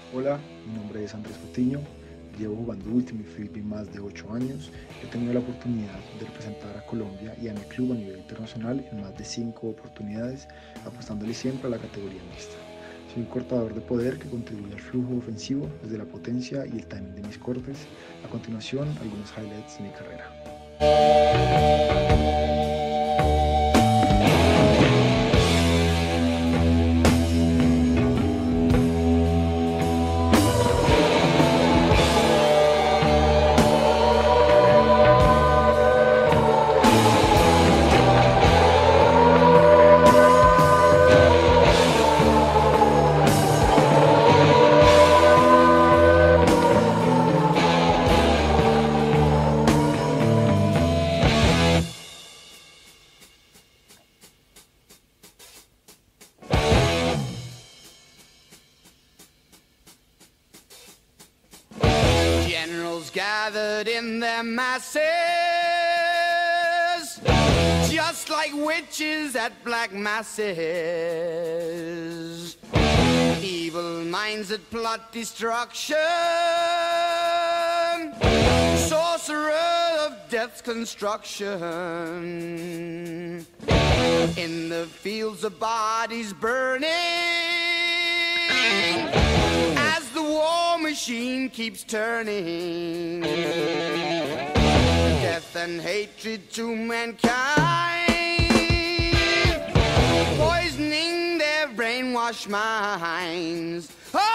Hola, mi nombre es Andrés Patiño, llevo jugando Ultimate Frisbee más de 8 años, he tenido la oportunidad de representar a Colombia y a mi club a nivel internacional en más de 5 oportunidades, apostándole siempre a la categoría mixta. Soy un cortador de poder que contribuye al flujo ofensivo desde la potencia y el timing de mis cortes. A continuación, algunos highlights de mi carrera. Generals gathered in their masses, just like witches at black masses. Evil minds that plot destruction, sorcerer of death's construction. In the fields of bodies burning, as the war machine keeps turning, death and hatred to mankind, poisoning their brainwashed minds. Oh!